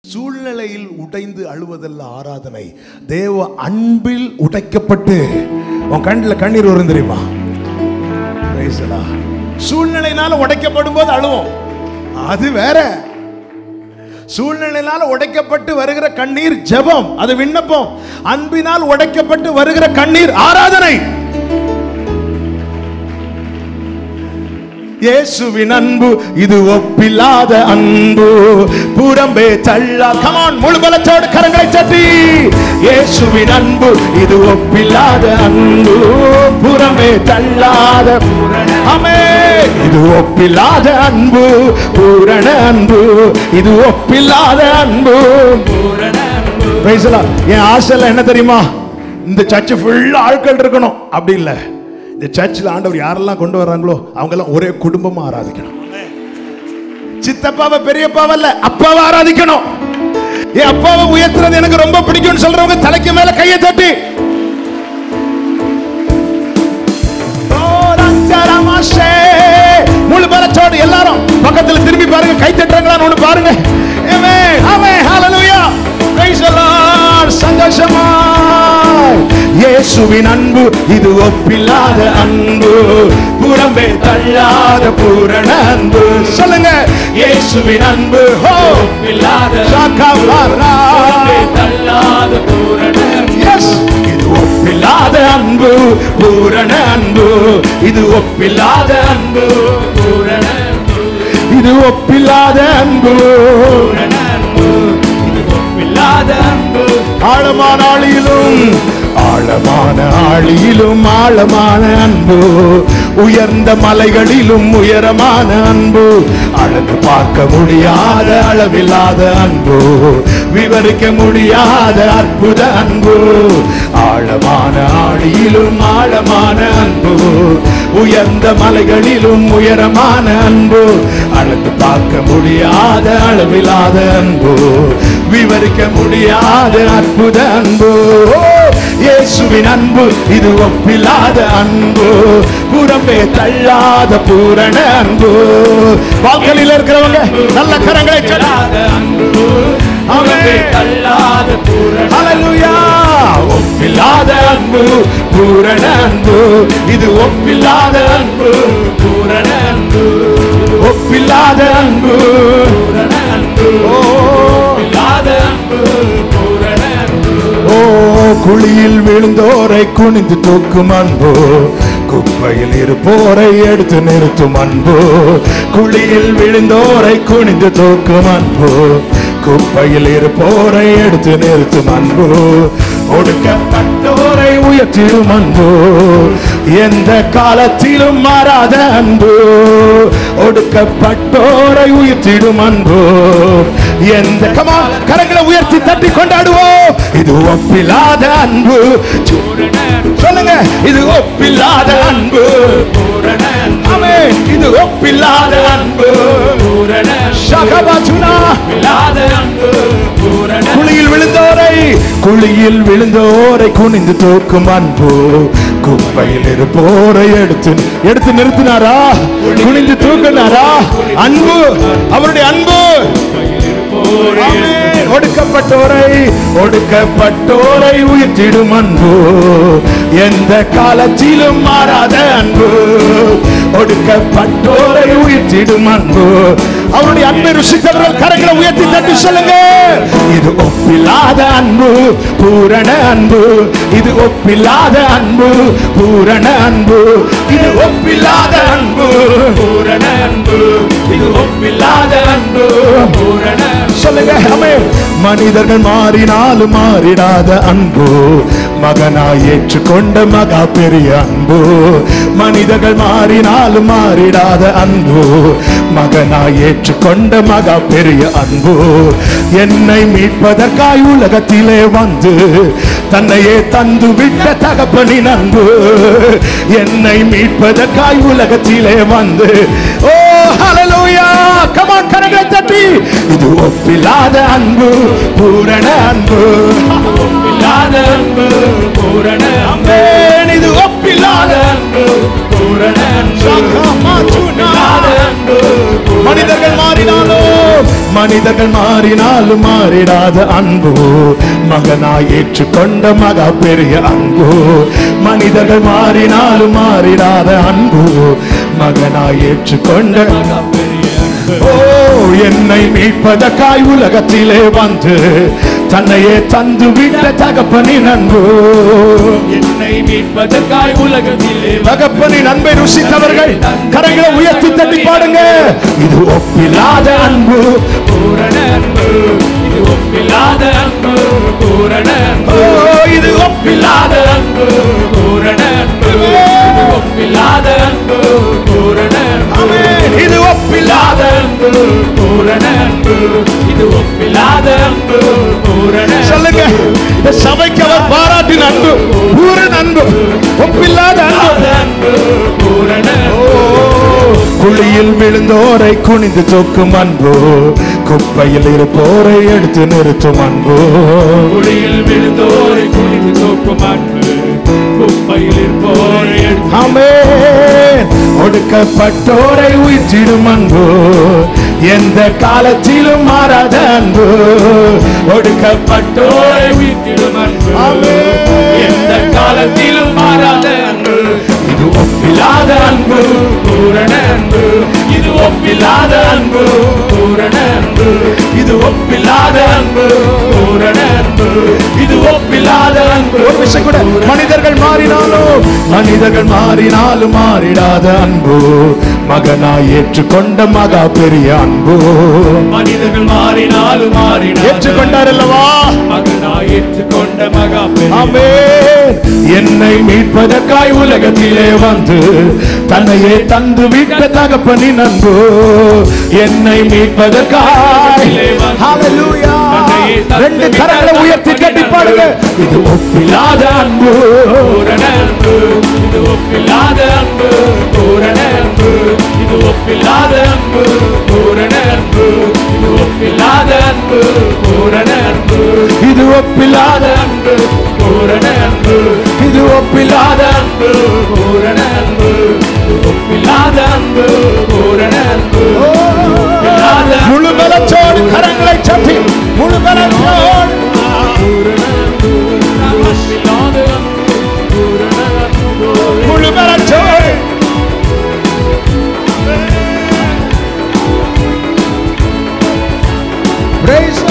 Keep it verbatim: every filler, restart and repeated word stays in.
சூழ்நிலையில் உடைந்து அழுவதல்ல ஆராதனை, தேவ அன்பில் உடைக்கப்பட்டு. உன் கண்ணில் கண்ணீர் வரும் தெரியுமா? சூழ்நிலையினால உடைக்கப்படும் போது அழுவோம், அது வேற. சூழ்நிலையினால உடைக்கப்பட்டு வருகிற கண்ணீர் ஜெபம், அது விண்ணப்பம். அன்பினால் உடைக்கப்பட்டு வருகிற கண்ணீர் ஆராதனை. இயேசுவின் அன்பு இது ஒப்பில்லாத அன்பு, புறம்பே தள்ளா. come on, முழு பலத்தோடு கரங்களை தட்டி. இயேசுவின் அன்பு இது ஒப்பில்லாத அன்பு, புறம்பே தள்ளாத ஆமென். இது ஒப்பில்லாத அன்பு, பூரண அன்பு. இது ஒப்பில்லாத அன்பு, பூரண அன்பு. Praise the Lord. என் ஆசை என்ன தெரியுமா? இந்த சர்ச் ஃபுல்லா ஆட்கள் இருக்கணும், அப்படி இல்ல. இந்த சர்ச்சில் ஆண்டவர் யாரெல்லாம் கொண்டு வர்றாங்களோ அவங்க எல்லாம் ஒரே குடும்பமா ஆராதிக்கணும். சித்தப்பாவை பெரியப்பாவை இல்ல, அப்பாவை ஆராதிக்கணும். என் அப்பாவை உயர்த்துறது எனக்கு ரொம்ப பிடிக்கும்னு சொல்றவங்க தலைக்கு மேல கையை தட்டி. முழு பலத்தோடு எல்லாரும் பக்கத்துல திரும்பி பாருங்க, கை தட்டுறாங்களான்னு ஒண்ணு பாருங்க. ஆமென், ஆமென், ஹalleluya, praise the Lord. சந்தோஷமாய் இயேசுவின் அன்பு இது ஒப்பில்லாத அன்பு, புறம்பே தள்ளாத பூரண அன்பு. சொல்லுங்க, இயேசுவின் அன்பு ஒப்பில்லாத புறம்பே தள்ளாத பூரண அன்பு. எஸ், இது ஒப்பில்லாத அன்பு, பூரண அன்பு. இது ஒப்பில்லாத அன்பு, பூரண அன்பு. இது ஒப்பில்லாத அன்பு, பூரண அன்பு. இது ஒப்பில்லாத அன்பு. ஆழமான ஆழியிலும் ஆழமான ஆழியிலும் ஆழமான அன்பு, உயர்ந்த மலைகளிலும் உயரமான அன்பு, அளந்து பார்க்க முடியாத அளவில்லாத அன்பு, விவரிக்க முடியாத அற்புத அன்பு. ஆழமான ஆழியிலும் ஆழமான அன்பு, உயர்ந்த மலைகளிலும் உயரமான அன்பு, அளந்து பார்க்க முடியாத அளவில்லாத அன்பு, விவரிக்க முடியாத அற்புத அன்பு. இயேசுவின் அன்பு இது ஒப்பில்லாத அன்பு, புறம்பே தள்ளாத பூரண அன்பு. வாக்களில் இருக்கிறவங்க நல்ல கரங்களை தட்டாத அன்பு, புறம்பே தள்ளாத பூரண. ஹalleluya, ஒப்பில்லாத அன்பு, பூரண அன்பு. இது ஒப்பில்லாத அன்பு, பூரண அன்பு. ஒப்பில்லாத அன்பு, பூரண அன்பு. ஒப்பில்லாத அன்பு, பூரண அன்பு. ஓ, குழியில் விழுந்தோரை குனிந்து தூக்கும் அன்பு, குப்பையில் இருப்போரை எடுத்து நிறுத்தும் அன்பு. குழியில் விழுந்தோரை குனிந்து தூக்கும் அன்பு, குப்பையில் இருப்போரை எடுத்து நிறுத்தும் அன்பு. ஒடுக்கப்பட்டோரை உயர்த்திடும் அன்பு, எந்த காலத்திலும் மாறாத அன்பு. ஒடுக்கப்பட்டோரை உயர்த்திடும் அன்பு, எந்த கரங்களை உயர்த்தி தட்டி கொண்டாடுவோம். இது ஒப்பில்லாத அன்பு. சொல்லுங்க, இது ஒப்பில்லாத அன்பு, பூரண அன்பு. ஆமென், இது ஒப்பில்லாத அன்பு, பூரண ஷகபாசுனா. ஒப்பில்லாத அன்பு, பூரண. குழியில் விழுந்தோரை குழியில் விழுந்தோரை குனிந்து தூக்கும் அன்பு, குப்பையில் இருப்போரை எடுத்து எடுத்து நிறுத்தினாரா? குனிந்து தூக்கினாரா? அன்பு, அவருடைய அன்பு. ஒடுக்கப்பட்டோரை ஒடுக்கப்பட்டோரை உயர்த்திடும் அன்பு, எந்த காலத்திலும் மாறாத அன்பு. ஒடுக்கப்பட்டோரை உயர்த்திடும் அன்பு. அவருடைய அன்பை ருசித்தவர்கள் கரங்களை உயர்த்தி தட்டி சொல்லுங்க, இது ஒப்பில்லாத அன்பு, பூரண அன்பு. இது ஒப்பில்லாத அன்பு, பூரண அன்பு. இது ஒப்பில்லாத அன்பு, பூரண அன்பு. இது ஒப்பில்லாத அன்பு, பூரண. சொல்லுங்க, ஆமென். மனிதர்கள் மாறினாலும் மாறிடாத அன்பு, மகனாய் ஏற்றுக்கொண்ட மகா பெரிய அன்பு. மனிதர்கள் மாறினாலும் மாறிடாத அன்பு, மகனாய் ஏற்றுக்கொண்ட மகா பெரிய அன்பு. என்னை மீட்பதற்காய் உலகத்திலே வந்து தன்னையே தந்து விட்ட தகப்பனின் அன்பு. என்னை மீட்பதற்காய் உலகத்திலே வந்து. ஓ ஹalleluya, come on, கரங்களை தட்டி. இது ஒப்பில்லாத அன்பு, பூரண அன்பு. ஒப்பில்லாத அன்பு, பூரண அன்பு. இது ஒப்பில்லாத அன்பு, அன்பு பூரண அன்பு. மனிதர்கள் மாறினாலும் மனிதர்கள் மாறினாலும் மாறிடாத அன்பு மகனாய் ஏற்றுக்கொண்ட மகா பெரிய அன்பு. மனிதர்கள் மாறினாலும் மாறிடாத அன்பு மகனாய் ஏற்றுக்கொண்ட மகா பெரிய அன்பு. ஓ என்னை மீட்பதற்காய் உலகத்திலே வந்து தன்னையே தந்து விட்ட தகப்பனின் அன்பு. என்னை மீட்பதற்காய் உலகத்திலே தகப்பனின் அன்பை ருசித்தவர்கள் கரங்களை உயர்த்தி தட்டி பாடுங்க. இது ஒப்பில்லாத அன்பு பூரண அன்பு. இது ஒப்பில்லாத அன்பு பூரண அன்பு. இது ஒப்பில்லாத அன்பு பூரண அன்பு. இது ஒப்பில்லாத அன்பு பூரண அன்பு. இது ஒப்பில்லாத அன்பு பூரண அன்பு. இது ஒப்பில்லாத அன்பு பூரண. சொல்லுங்க, இந்த சபைக்கு அவர் பாராட்டின அன்பு பூரண அன்பு, ஒப்பில்லாத அன்பு பூரண. குழியில் விழுந்தோரை குனிந்து தூக்கும் அன்பு, குப்பையில் இருப்போரை எடுத்து நிறுத்தும் அன்பு. குழியில் விழுந்தோரை குனிந்து தூக்கும் அன்பு, குப்பையில் இருப்போரை எடுத்து. ஆமென். ஒடுக்கப்பட்டோரை உயிர்த்திடும் அன்பு, எந்த காலத்திலும் மாறாத அன்பு. ஒடுக்கப்பட்டோரை உயிர்த்திடும் அன்பு, எந்த காலத்திலும் மாறாத அன்பு. இது ஒப்பில்லாத அன்பு பூரண அன்பு. இது ஒப்பில்லாத அன்பு பூரண அன்பு. இது ஒப்பில்லாத அன்பு பூரண அன்பு. இது ஒப்பில்லாத அன்பு. ஒரு விஷயம் கூட, மனிதர்கள் மாறினாலும் மனிதர்கள் மாறினாலும் மாறிடாத அன்பு மகனாய் ஏற்றுக்கொண்ட மகா பெரிய அன்பு. மனிதர்கள் மாறினாலும் மாறினாலும் ஏற்றுக்கொண்டார் அல்லவா மகனாய் ஏற்றுக்கொண்ட மகா பெரிய. ஆமென். என்னை மீட்பதற்காய் உலகத்திலே வந்து தன்னையே தந்து விட்ட தகப்பனின் அன்பு. என்னை மீட்பதற்காய். ஹல்லேலூயா. ரெண்டு கரங்களை உயர்த்தி கட்டி பாடுங்க. இது ஒப்பில்லாத அன்பு பூரண அன்பு. இது ஒப்பில்லாத அன்பு பூரண அன்பு. இது ஒப்பில்லாத அன்பு பூரண அன்பு. இது ஒப்பில்லாத அன்பு பூரண அன்பு. இது ஒப்பில்லாத அன்பு பூரண அன்பு. இது ஒப்பில்லாத அன்பு பூரண அன்பு. ஒப்பில்லாத அன்பு பூரண அன்பு. முழு பலத்தோடு கரங்களை தட்டி முழு பலத்தோடு முழு பலத்தோடு praise